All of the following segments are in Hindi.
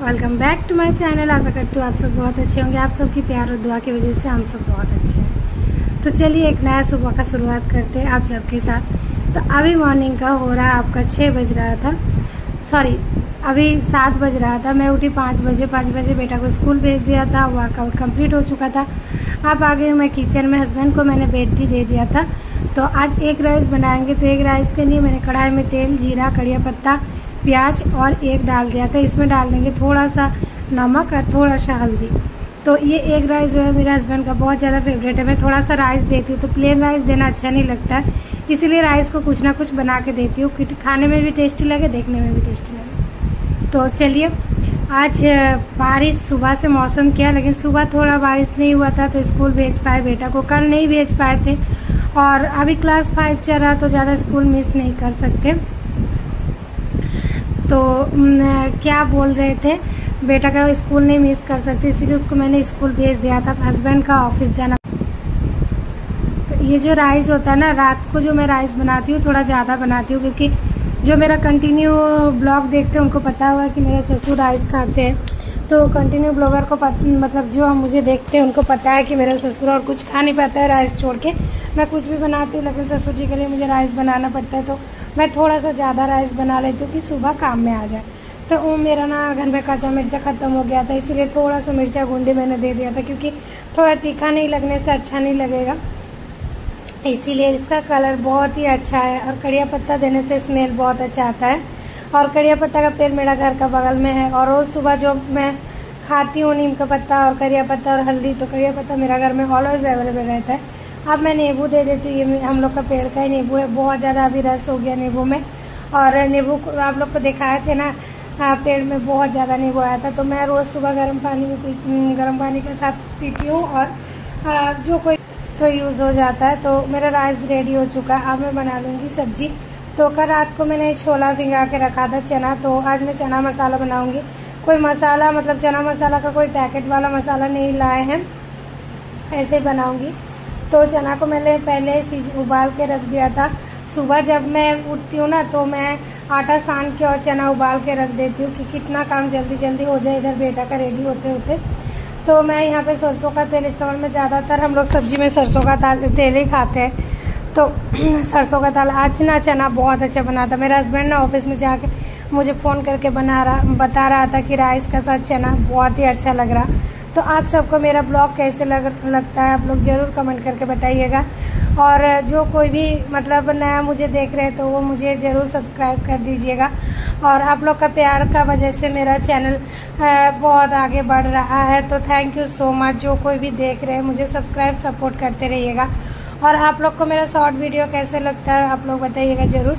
Welcome back to my channel. आशा करती हूँ आप सब बहुत अच्छे होंगे। आप सबकी प्यार और दुआ की वजह से हम सब बहुत अच्छे हैं। तो चलिए एक नया सुबह का शुरुआत करते हैं आप सबके साथ। तो अभी मॉर्निंग का हो रहा है आपका 6 बज रहा था, सॉरी अभी 7 बज रहा था। मैं उठी 5 बजे बेटा को स्कूल भेज दिया था। वर्कआउट कंप्लीट हो चुका था। अब आ गई हूँ मैं किचन में। हस्बैंड को मैंने बेटी दे दिया था। तो आज एग राइस बनाएंगे। तो एग राइस के लिए मैंने कढ़ाई में तेल, जीरा, कड़िया पत्ता, प्याज और एग डाल दिया था। इसमें डाल देंगे थोड़ा सा नमक और थोड़ा सा हल्दी। तो ये एग राइस जो है मेरे हस्बैंड का बहुत ज़्यादा फेवरेट है। मैं थोड़ा सा राइस देती हूँ तो प्लेन राइस देना अच्छा नहीं लगता है, इसीलिए राइस को कुछ ना कुछ बना के देती हूँ कि खाने में भी टेस्टी लगे, देखने में भी टेस्टी लगे। तो चलिए, आज बारिश सुबह से मौसम किया, लेकिन सुबह थोड़ा बारिश नहीं हुआ था तो स्कूल भेज पाए बेटा को। कल नहीं भेज पाए थे और अभी क्लास 5 चल रहा तो ज़्यादा स्कूल मिस नहीं कर सकते। तो क्या बोल रहे थे, बेटा का स्कूल नहीं मिस कर सकते, इसीलिए उसको मैंने स्कूल भेज दिया था। हस्बैंड का ऑफिस जाना। तो ये जो राइस होता है ना, रात को जो मैं राइस बनाती हूँ थोड़ा ज़्यादा बनाती हूँ, क्योंकि जो मेरा कंटिन्यू ब्लॉग देखते हैं उनको पता होगा कि मेरे ससुर राइस खाते हैं। तो कंटिन्यू ब्लॉगर को मतलब जो मुझे देखते हैं उनको पता है कि मेरा ससुर और कुछ खा नहीं पाता है राइस छोड़ के। मैं कुछ भी बनाती हूँ लेकिन ससुर जी के लिए मुझे राइस बनाना पड़ता है। तो मैं थोड़ा सा ज़्यादा राइस बना लेती हूँ कि सुबह काम में आ जाए। तो वो मेरा ना घर में कच्चा मिर्चा ख़त्म हो गया था, इसीलिए थोड़ा सा मिर्चा गुंडी मैंने दे दिया था, क्योंकि थोड़ा तीखा नहीं लगने से अच्छा नहीं लगेगा, इसीलिए। इसका कलर बहुत ही अच्छा है और कड़िया पत्ता देने से स्मेल बहुत अच्छा आता है। और कड़िया पत्ता का पेड़ मेरा घर का बगल में है और रोज़ सुबह जो मैं खाती हूँ नीम का पत्ता और कड़िया पत्ता और हल्दी, तो कड़िया पत्ता मेरा घर में ऑलवेज अवेलेबल रहता है। अब मैं नींबू दे देती हूँ। ये हम लोग का पेड़ का ही नींबू है, बहुत ज़्यादा अभी रस हो गया नींबू में। और नींबू आप लोग को दिखाए थे ना, पेड़ में बहुत ज़्यादा नींबू आया था। तो मैं रोज़ सुबह गर्म पानी के साथ पीती हूँ और जो कोई तो यूज़ हो जाता है। तो मेरा राइस रेडी हो चुका है। अब मैं बना लूँगी सब्जी। तो कल रात को मैंने छोला भिंगा के रखा था चना, तो आज मैं चना मसाला बनाऊँगी। कोई मसाला मतलब चना मसाला का कोई पैकेट वाला मसाला नहीं लाए हैं, ऐसे ही बनाऊँगी। तो चना को मैंने पहले उबाल के रख दिया था। सुबह जब मैं उठती हूँ ना तो मैं आटा सान के और चना उबाल के रख देती हूँ कि कितना काम जल्दी जल्दी हो जाए इधर बेटा का रेडी होते होते। तो मैं यहाँ पे सरसों का तेल इस्तेमाल में, ज़्यादातर हम लोग सब्जी में सरसों का तेल ही खाते हैं। तो सरसों का तेल आज ना चना बहुत अच्छा बना था। मेरा हस्बैंड ना ऑफिस में जाके मुझे फ़ोन करके बता रहा था कि राइस का साथ चना बहुत ही अच्छा लग रहा। तो आप सबको मेरा ब्लॉग कैसे लगता है आप लोग ज़रूर कमेंट करके बताइएगा। और जो कोई भी मतलब नया मुझे देख रहे हैं तो वो मुझे ज़रूर सब्सक्राइब कर दीजिएगा। और आप लोग का प्यार का वजह से मेरा चैनल बहुत आगे बढ़ रहा है। तो थैंक यू सो मच। जो कोई भी देख रहे हैं मुझे सब्सक्राइब सपोर्ट करते रहिएगा। और आप लोग को मेरा शॉर्ट वीडियो कैसे लगता है आप लोग बताइएगा ज़रूर।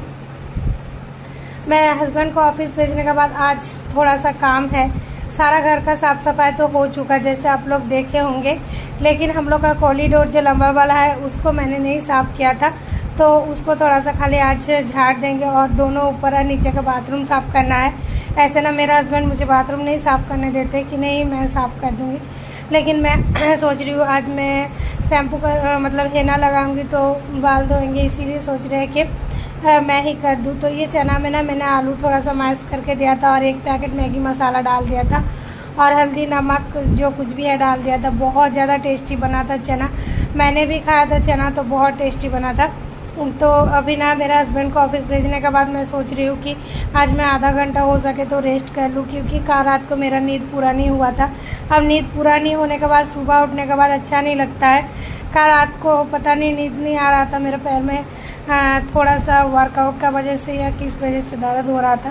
मैं हस्बैंड को ऑफिस भेजने के बाद आज थोड़ा सा काम है। सारा घर का साफ सफाई तो हो चुका जैसे आप लोग देखे होंगे, लेकिन हम लोग का कॉरिडोर जो लंबा वाला है उसको मैंने नहीं साफ किया था। तो उसको थोड़ा सा खाली आज झाड़ देंगे और दोनों ऊपर और नीचे का बाथरूम साफ करना है। ऐसे ना मेरा हस्बैंड मुझे बाथरूम नहीं साफ करने देते कि नहीं मैं साफ कर दूंगी, लेकिन मैं सोच रही हूँ आज मैं शैम्पू का मतलब हेना लगाऊंगी तो बाल धोएंगे, इसीलिए सोच रहे हैं कि मैं ही कर दूं। तो ये चना में ना मैंने आलू थोड़ा सा मैश करके दिया था और एक पैकेट मैगी मसाला डाल दिया था और हल्दी नमक जो कुछ भी है डाल दिया था। बहुत ज़्यादा टेस्टी बना था चना। मैंने भी खाया था चना तो बहुत टेस्टी बना था। तो अभी ना मेरा हस्बैंड को ऑफिस भेजने के बाद मैं सोच रही हूँ कि आज मैं आधा घंटा हो सके तो रेस्ट कर लूँ, क्योंकि कल रात को मेरा नींद पूरा नहीं हुआ था। अब नींद पूरा नहीं होने के बाद सुबह उठने के बाद अच्छा नहीं लगता है। कल रात को पता नहीं नींद नहीं आ रहा था, मेरे पैर में थोड़ा सा वर्कआउट का वजह से या किस वजह से दर्द हो रहा था।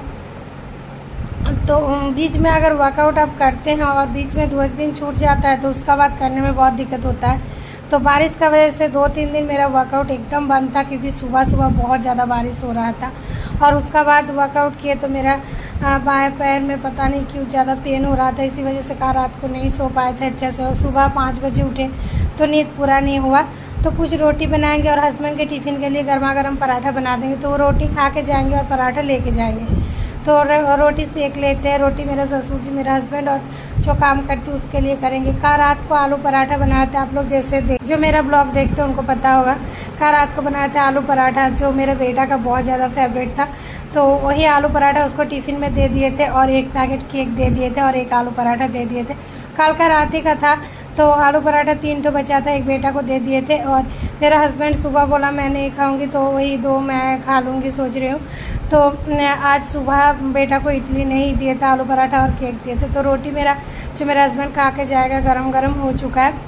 तो बीच में अगर वर्कआउट आप करते हैं और बीच में 2-1 दिन छूट जाता है तो उसका बाद करने में बहुत दिक्कत होता है। तो बारिश का वजह से 2-3 दिन मेरा वर्कआउट एकदम बंद था, क्योंकि सुबह सुबह बहुत ज़्यादा बारिश हो रहा था। और उसका बाद वर्कआउट किए तो मेरा बाएं पैर में पता नहीं क्यों ज़्यादा पेन हो रहा था, इसी वजह से कल रात को नहीं सो पाए थे अच्छे से। और सुबह 5 बजे उठे तो नींद पूरा नहीं हुआ। तो कुछ रोटी बनाएंगे और हस्बैंड के टिफ़िन के लिए गर्मा गर्म पराठा बना देंगे, तो वो रोटी खा के जाएंगे और पराठा लेके जाएंगे। तो रोटी सेक लेते हैं। रोटी मेरे ससुर जी, मेरा हस्बैंड और जो काम करती उसके लिए करेंगे। कल रात को आलू पराठा बनाया था। आप लोग जैसे जो मेरा ब्लॉग देखते हैं उनको पता होगा। कल रात को बनाया था आलू पराठा, जो मेरे बेटा का बहुत ज़्यादा फेवरेट था। तो वही आलू पराठा उसको टिफ़िन में दे दिए थे और एक पैकेट केक दे दिए थे और एक आलू पराठा दे दिए थे। कल का रात ही का था, तो आलू पराठा 3 तो बचा था, एक बेटा को दे दिए थे और मेरा हस्बैंड सुबह बोला मैं नहीं खाऊंगी, तो वही 2 मैं खा लूँगी सोच रही हूँ। तो आज सुबह बेटा को इडली नहीं दिए थे, आलू पराठा और केक दिए थे। तो रोटी जो मेरा हस्बैंड खा के जाएगा गरम गरम हो चुका है।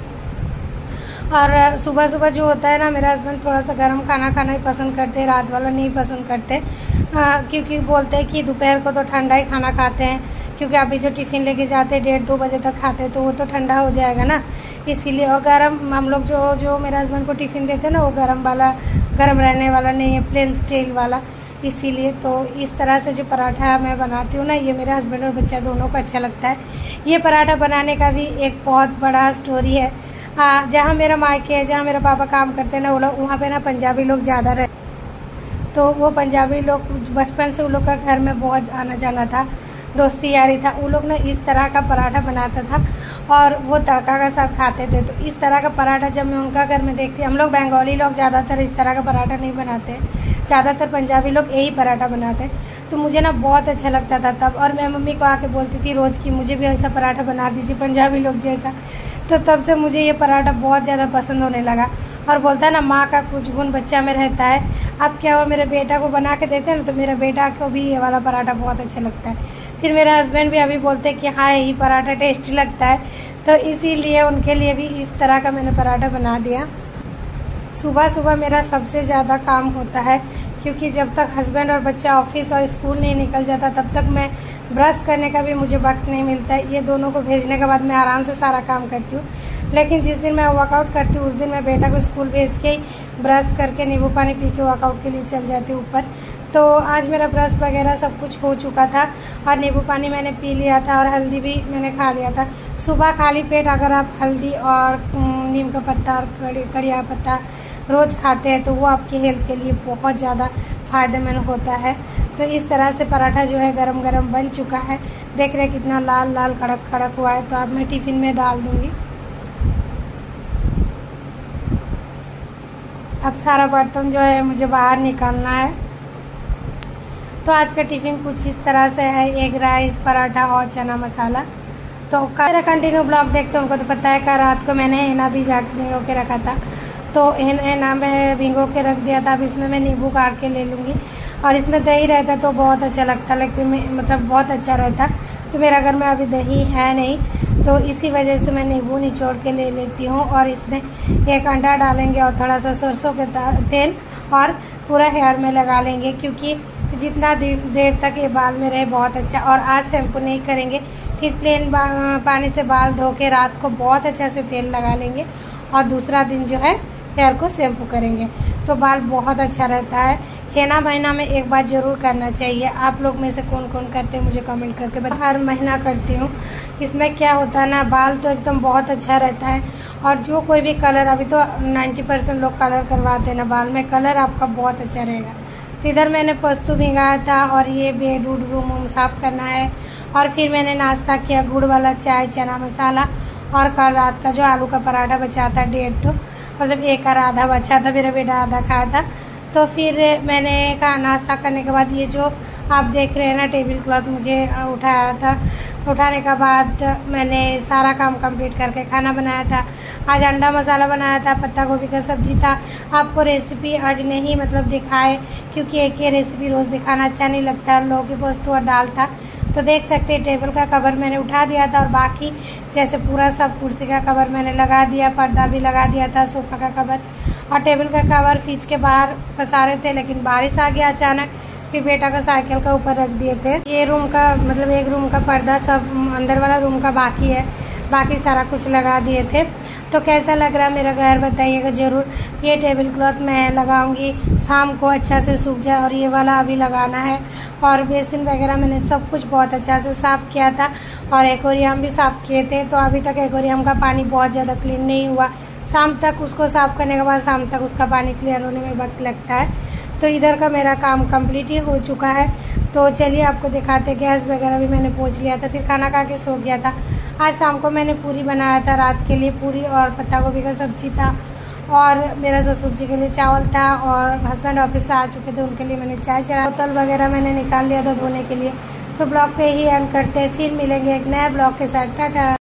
और सुबह सुबह जो होता है ना, मेरा हस्बैंड थोड़ा सा गर्म खाना ही पसंद करते हैं, रात वाला नहीं पसंद करते, क्योंकि बोलते हैं कि दोपहर को तो ठंडा ही खाना खाते हैं, क्योंकि अभी जो टिफ़िन लेके जाते हैं 1:30-2 बजे तक खाते हैं, तो वो तो ठंडा हो जाएगा ना, इसीलिए। और गर्म हम लोग जो मेरे हस्बैंड को टिफ़िन देते हैं ना, वो गर्म रहने वाला नहीं है, प्लेन स्टील वाला, इसीलिए। तो इस तरह से जो पराठा मैं बनाती हूँ ना, ये मेरे हस्बैंड और बच्चा दोनों को अच्छा लगता है। ये पराठा बनाने का भी एक बहुत बड़ा स्टोरी है। जहाँ मेरा मायके है, जहाँ मेरा पापा काम करते हैं ना, वो लोग वहाँ पे ना पंजाबी लोग ज़्यादा रहे, तो वो पंजाबी लोग बचपन से उन लोग का घर में बहुत आना जाना था, दोस्ती यारी था। वो लोग ना इस तरह का पराठा बनाता था और वो तड़का का साथ खाते थे। तो इस तरह का पराठा जब मैं उनका घर में देखती, हम लोग बंगाली लोग ज़्यादातर इस तरह का पराठा नहीं बनाते, ज़्यादातर पंजाबी लोग यही पराठा बनाते हैं। तो मुझे ना बहुत अच्छा लगता था तब, और मैं मम्मी को आके बोलती थी रोज़ कि मुझे भी ऐसा पराठा बना दीजिए पंजाबी लोग जैसा। तो तब से मुझे ये पराठा बहुत ज़्यादा पसंद होने लगा। और बोलता है ना, माँ का कुछ गुण बच्चा में रहता है। अब क्या हुआ, मेरे बेटा को बना के देते हैं ना, तो मेरे बेटा को भी ये वाला पराठा बहुत अच्छा लगता है। फिर मेरे हस्बैंड भी अभी बोलते हैं कि हाँ यही पराठा टेस्टी लगता है, तो इसीलिए उनके लिए भी इस तरह का मैंने पराठा बना दिया। सुबह सुबह मेरा सबसे ज़्यादा काम होता है, क्योंकि जब तक हस्बैंड और बच्चा ऑफिस और स्कूल नहीं निकल जाता तब तक मैं ब्रश करने का भी मुझे वक्त नहीं मिलता है। ये दोनों को भेजने के बाद मैं आराम से सारा काम करती हूँ। लेकिन जिस दिन मैं वर्कआउट करती हूँ उस दिन मैं बेटा को स्कूल भेज के ब्रश करके नींबू पानी पी के वर्कआउट के लिए चल जाती हूँ ऊपर। तो आज मेरा ब्रश वगैरह सब कुछ हो चुका था और नींबू पानी मैंने पी लिया था और हल्दी भी मैंने खा लिया था। सुबह खाली पेट अगर आप हल्दी और नीम का पत्ता और कड़िया पत्ता रोज़ खाते हैं तो वो आपकी हेल्थ के लिए बहुत ज़्यादा फ़ायदेमंद होता है। तो इस तरह से पराठा जो है गरम गरम बन चुका है। देख रहे कितना लाल लाल कड़क कड़क हुआ है। तो अब मैं टिफ़िन में डाल दूँगी। अब सारा बर्तन जो है मुझे बाहर निकालना है। तो आज का टिफ़िन कुछ इस तरह से है, एग राइस, पराठा और चना मसाला। तो मेरा कंटिन्यू ब्लॉग देखते उनको तो पता है कि रात को मैंने हिना भी भिगो के रखा था, तो हिना में भिगो के रख दिया था। अब इसमें मैं नींबू काट के ले लूँगी और इसमें दही रहता तो बहुत अच्छा लगता, लेकिन मतलब बहुत अच्छा रहता। तो मेरा घर में अभी दही है नहीं, तो इसी वजह से मैं नींबू निचोड़ के ले लेती हूँ। और इसमें एक अंडा डालेंगे और थोड़ा सा सरसों के तेल और पूरा हेयर में लगा लेंगे, क्योंकि जितना देर तक ये बाल में रहे बहुत अच्छा। और आज शैम्पू नहीं करेंगे, फिर प्लेन पानी से बाल धो के रात को बहुत अच्छा से तेल लगा लेंगे और दूसरा दिन जो है हेयर को शैम्पू करेंगे, तो बाल बहुत अच्छा रहता है। हिना महीना में एक बार ज़रूर करना चाहिए। आप लोग में से कौन कौन करते हैं मुझे कमेंट करके बता। हर महीना करती हूँ। इसमें क्या होता है ना, बाल तो एकदम बहुत अच्छा रहता है। और जो कोई भी कलर, अभी तो 90% लोग कलर करवाते हैं ना बाल में, कलर आपका बहुत अच्छा रहेगा। तो इधर मैंने पोस्तू भिगाया था और ये बेड वुड रूम साफ़ करना है। और फिर मैंने नाश्ता किया, गुड़ वाला चाय, चना मसाला, और कल रात का जो आलू का पराठा बचा था 1.5, मतलब एक और आधा बचा था, मेरा बेटा आधा खाया था। तो फिर मैंने कहा नाश्ता करने के बाद ये जो आप देख रहे हैं ना टेबल क्लॉथ मुझे उठाया था, उठाने के बाद मैंने सारा काम कंप्लीट करके खाना बनाया था। आज अंडा मसाला बनाया था, पत्ता गोभी का सब्जी था। आपको रेसिपी आज नहीं मतलब दिखाए, क्योंकि एक ही रेसिपी रोज़ दिखाना अच्छा नहीं लगता। लौकी पोस्तू और दाल था, तो देख सकते हैं टेबल का कवर मैंने उठा दिया था। और बाकी जैसे पूरा सब कुर्सी का कवर मैंने लगा दिया, पर्दा भी लगा दिया था, सोफा का कवर और टेबल का कवर फ्रिज के बाहर पसारे थे। लेकिन बारिश आ गया अचानक, फिर बेटा का साइकिल का ऊपर रख दिए थे। ये रूम का मतलब एक रूम का पर्दा सब अंदर वाला रूम का बाकी है, बाकी सारा कुछ लगा दिए थे। तो कैसा लग रहा है मेरा घर बताइएगा ज़रूर। ये टेबल क्लॉथ मैं लगाऊंगी, शाम को अच्छा से सूख जाए। और ये वाला अभी लगाना है। और बेसिन वगैरह मैंने सब कुछ बहुत अच्छा से साफ़ किया था और एक्वेरियम भी साफ़ किए थे। तो अभी तक एक्वेरियम का पानी बहुत ज़्यादा क्लीन नहीं हुआ। शाम तक उसको साफ़ करने के बाद शाम तक उसका पानी क्लियर होने में वक्त लगता है। तो इधर का मेरा काम कंप्लीट ही हो चुका है। तो चलिए आपको दिखाते। गैस वगैरह भी मैंने पोंछ लिया था, फिर खाना खा के सो गया था। आज शाम को मैंने पूरी बनाया था रात के लिए, पूरी और पत्ता गोभी का सब्जी था और मेरा ससुर जी के लिए चावल था और हस्बैंड ऑफिस से आ चुके थे, उनके लिए मैंने चाय चढ़ा, बोतल वगैरह मैंने निकाल लिया था धोने के लिए। तो ब्लॉग को यही एंड करते हैं, फिर मिलेंगे एक नया ब्लॉग के साथ। टाटा।